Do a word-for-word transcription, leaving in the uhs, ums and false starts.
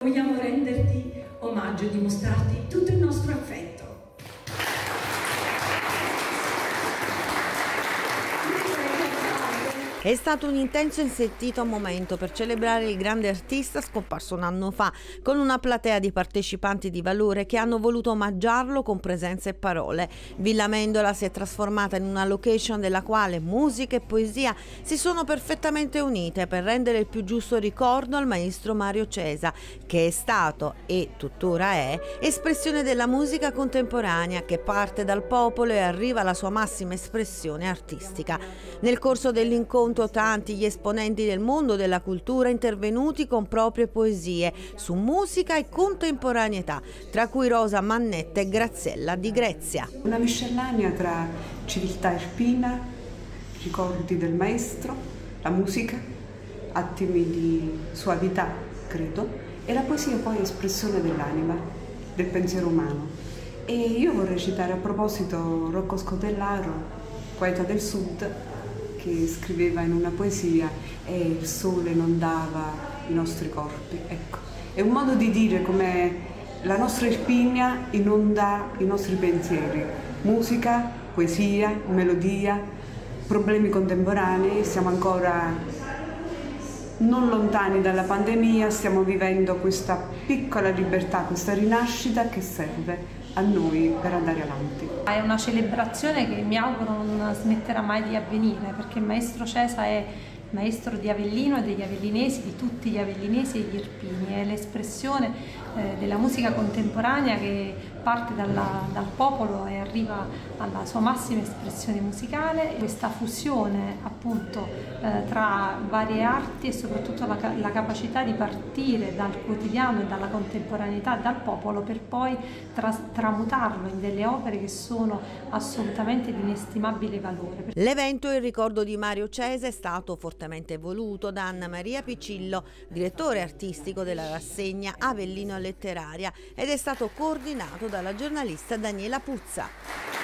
Vogliamo renderti omaggio e dimostrarti tutto il nostro affetto. È stato un intenso e sentito momento per celebrare il grande artista scomparso un anno fa, con una platea di partecipanti di valore che hanno voluto omaggiarlo con presenza e parole. Villa Amendola si è trasformata in una location della quale musica e poesia si sono perfettamente unite per rendere il più giusto ricordo al maestro Mario Cesa, che è stato e tuttora è espressione della musica contemporanea che parte dal popolo e arriva alla sua massima espressione artistica. Nel corso dell'incontro tanti gli esponenti del mondo della cultura intervenuti con proprie poesie su musica e contemporaneità, tra cui Rosa Mannetta e Graziella Di Grezia. Una miscellanea tra civiltà irpina, ricordi del maestro, la musica, attimi di suavità, credo, e la poesia poi espressione dell'anima, del pensiero umano. E io vorrei citare a proposito Rocco Scodellaro, poeta del Sud, che scriveva in una poesia e il sole inondava i nostri corpi. Ecco, è un modo di dire come la nostra Irpinia inonda i nostri pensieri, musica, poesia, melodia, problemi contemporanei. Siamo ancora non lontani dalla pandemia, stiamo vivendo questa piccola libertà, questa rinascita che serve a noi per andare avanti. È una celebrazione che mi auguro non smetterà mai di avvenire, perché il maestro Cesa è maestro di Avellino e degli avellinesi, di tutti gli avellinesi e gli irpini, è l'espressione eh, della musica contemporanea che parte dalla, dal popolo e arriva alla sua massima espressione musicale. Questa fusione appunto eh, tra varie arti e soprattutto la, la capacità di partire dal quotidiano e dalla contemporaneità, dal popolo, per poi tras, tramutarlo in delle opere che sono assolutamente di inestimabile valore. L'evento in ricordo di Mario Cesa è stato fortemente voluto da Anna Maria Picillo, direttore artistico della rassegna Avellino Letteraria, ed è stato coordinato dalla giornalista Daniela Puzza.